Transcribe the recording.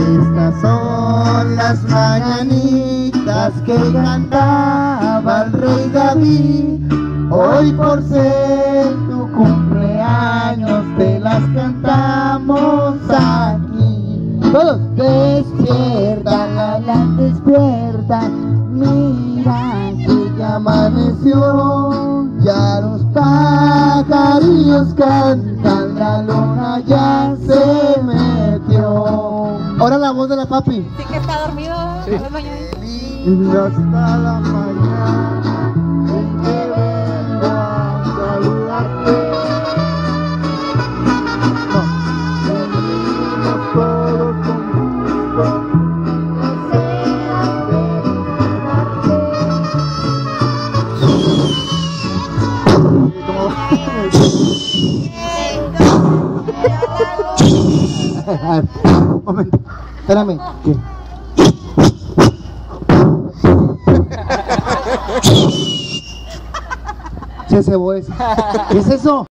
Estas son las mañanitas que cantaba el rey David. Hoy por ser tu cumpleaños te las cantamos aquí. Todos despierta, la despierta, mira que ya amaneció. Ya los pajarillos cantan, la luna ya se metió. Ahora la voz de la papi. Sí que está dormido. Sí. Linda hasta la mañana en que vengo a saludarte. Venimos todos con gusto. Un momento, espérame. ¿Qué? Se cebó eso. ¿Qué es eso?